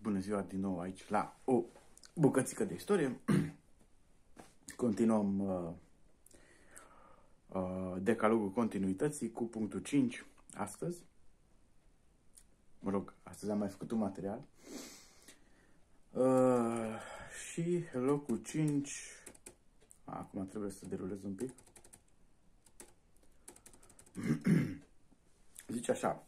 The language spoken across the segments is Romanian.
Bună ziua din nou aici la o bucățică de istorie. Continuăm decalogul continuității cu punctul 5 astăzi. Mă rog, astăzi am mai făcut un material. Și locul 5, acum trebuie să derulez un pic. Zice așa.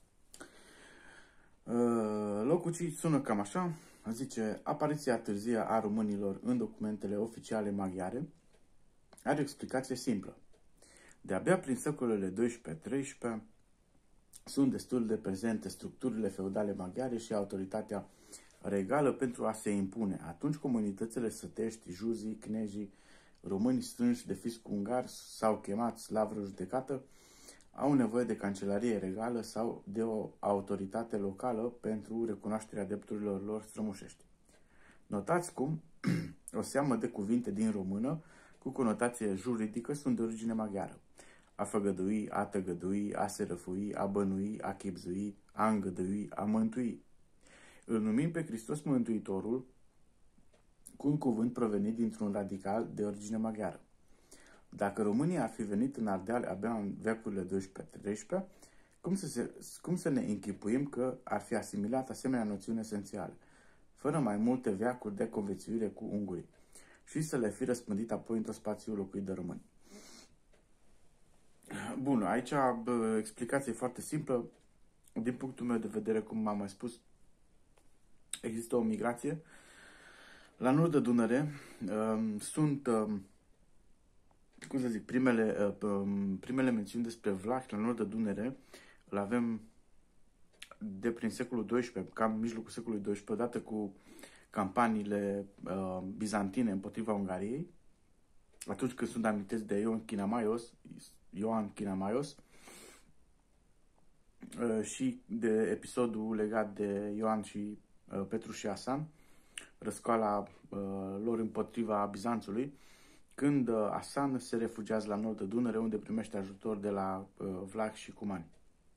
Locul 5 sună cam așa. Zice: apariția târzie a românilor în documentele oficiale maghiare are o explicație simplă. De-abia prin secolele 12-13 sunt destul de prezente structurile feudale maghiare și autoritatea regală pentru a se impune. Atunci comunitățile sătești, juzii, knejii, români strânși de fisc ungar sau chemați la vreo judecată au nevoie de cancelarie regală sau de o autoritate locală pentru recunoașterea drepturilor lor strămoșești. Notați cum o seamă de cuvinte din română cu conotație juridică sunt de origine maghiară. A făgădui, a tăgădui, a se răfui, a bănui, a chipzui, a îngădui, a mântui. Îl numim pe Hristos Mântuitorul cu un cuvânt provenit dintr-un radical de origine maghiară. Dacă România ar fi venit în Ardeal abia în veacurile 12-13, cum să ne închipuim că ar fi asimilat asemenea noțiuni esențiale, fără mai multe veacuri de conviețuire cu ungurii, și să le fi răspândit apoi într-o spațiu locuit de români? Bun, aici explicație foarte simplă. Din punctul meu de vedere, cum am mai spus, există o migrație. La nord de Dunăre sunt, cum să zic, primele mențiuni despre vlahi la nord de Dunăre îl avem de prin secolul XII, cam mijlocul secolului XII, odată cu campaniile bizantine împotriva Ungariei, atunci când sunt amintesc de Ioan Chinamaios și de episodul legat de Ioan și Petru și Asan, răscoala lor împotriva Bizanțului, când Asan se refugiază la nord de Dunăre, unde primește ajutor de la vlahi și cumani.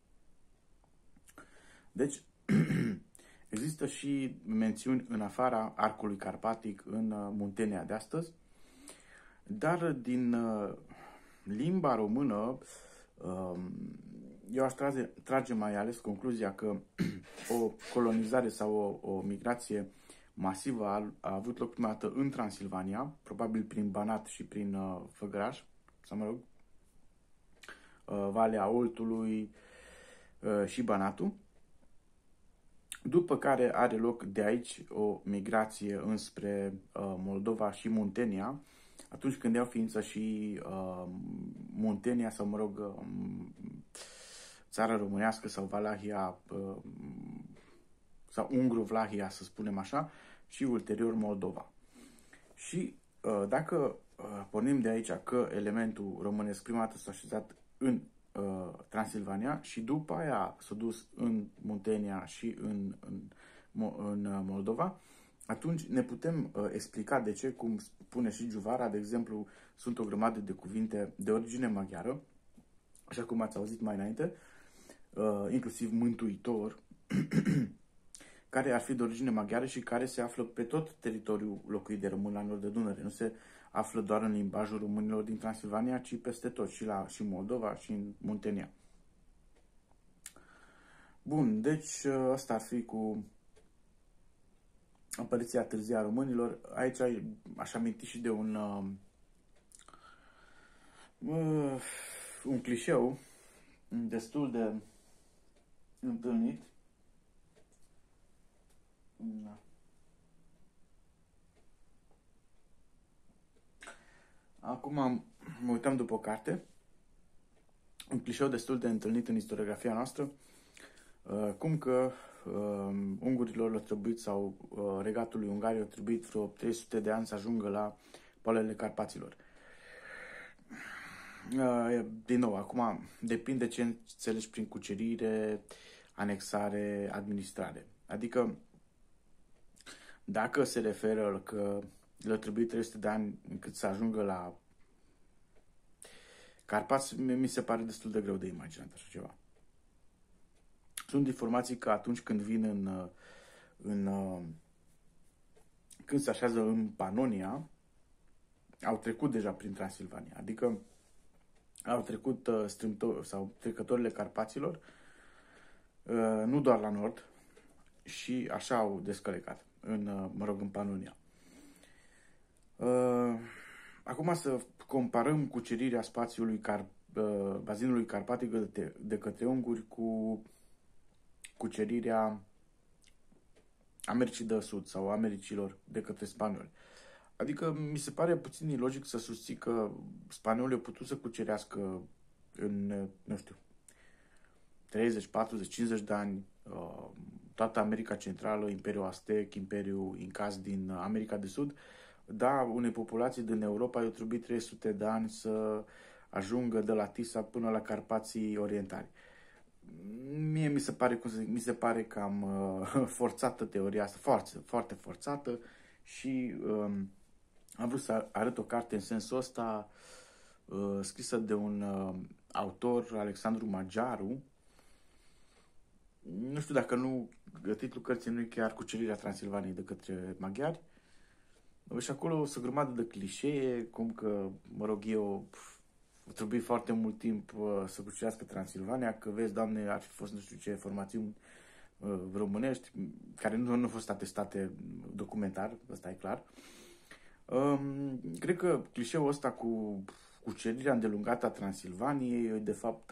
Deci, există și mențiuni în afara arcului carpatic în Muntenia de astăzi, dar din limba română eu aș trage mai ales concluzia că o colonizare sau o migrație masivă a avut loc prima dată în Transilvania, probabil prin Banat și prin Făgăraș, sau mă rog, Valea Oltului și Banatul, după care are loc de aici o migrație înspre Moldova și Muntenia, atunci când iau ființă și Muntenia, sau mă rog, țara românească sau Valahia, sau Ungru-Vlahia, să spunem așa, și ulterior Moldova. Și dacă pornim de aici că elementul românesc prima dată s-a așezat în Transilvania și după aia s-a dus în Muntenia și în Moldova, atunci ne putem explica de ce, cum spune și Giuvara, de exemplu, sunt o grămadă de cuvinte de origine maghiară, așa cum ați auzit mai înainte, inclusiv mântuitor, care ar fi de origine maghiară și care se află pe tot teritoriul locuit de români la nord de Dunăre. Nu se află doar în limbajul românilor din Transilvania, ci peste tot, și Moldova și în Muntenia. Bun, deci asta ar fi cu apariția târzie a românilor. Aici aș aminti și de un clișeu destul de întâlnit. Da. Acum mă uitam după o carte, un clișeu destul de întâlnit în istoriografia noastră, cum că ungurilor le-a trebuit, sau regatului Ungariei a trebuit vreo 300 de ani să ajungă la poalele Carpaților. Din nou, acum depinde ce înțelegi prin cucerire, anexare, administrare. Adică, dacă se referă că le-a trebuit 300 de ani încât să ajungă la Carpați, mi se pare destul de greu de imaginat așa ceva. Sunt informații că atunci când vin în când se așează în Panonia, au trecut deja prin Transilvania. Adică au trecut sau trecătorile Carpaților, nu doar la nord, și așa au descălecat în Panonia. Acum să comparăm cucerirea spațiului bazinului carpatic de către unguri cu cucerirea Americii de Sud sau Americilor de către spanioli. Adică mi se pare puțin ilogic să susții că spaniolii au putut să cucerească în, nu știu, 30, 40, 50 de ani toată America Centrală, Imperiul Aztec, Imperiul Incas din America de Sud. Da, unei populații din Europa i-au trebuit 300 de ani să ajungă de la Tisa până la Carpații Orientali. Mie mi se pare cam forțată teoria asta, foarte, foarte forțată, și am vrut să arăt o carte în sensul ăsta, scrisă de un autor, Alexandru Magiaru. Nu știu dacă nu, titlul cărții nu e chiar Cucerirea Transilvaniei de către maghiari. Și acolo o să grămadă de clișee, cum că, mă rog eu, trebuie foarte mult timp să cucerească Transilvania, că vezi, Doamne, ar fi fost nu știu ce formațiuni românești, care nu au fost atestate documentar, ăsta e clar. Cred că clișeul ăsta cu cucerirea îndelungată a Transilvaniei e de fapt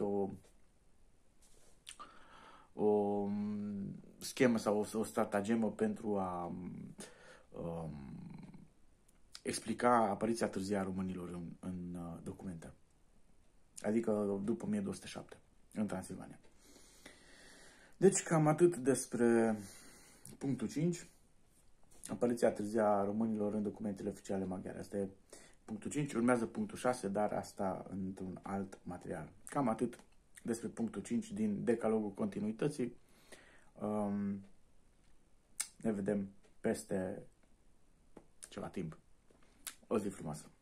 o schemă sau o stratagemă pentru a explica apariția târzie a românilor în documente. Adică după 1207, în Transilvania. Deci cam atât despre punctul 5, apariția târzie a românilor în documentele oficiale maghiare. Asta e punctul 5, urmează punctul 6, dar asta într-un alt material. Cam atât despre punctul 5 din Decalogul Continuității. Ne vedem peste ceva timp. O zi frumoasă!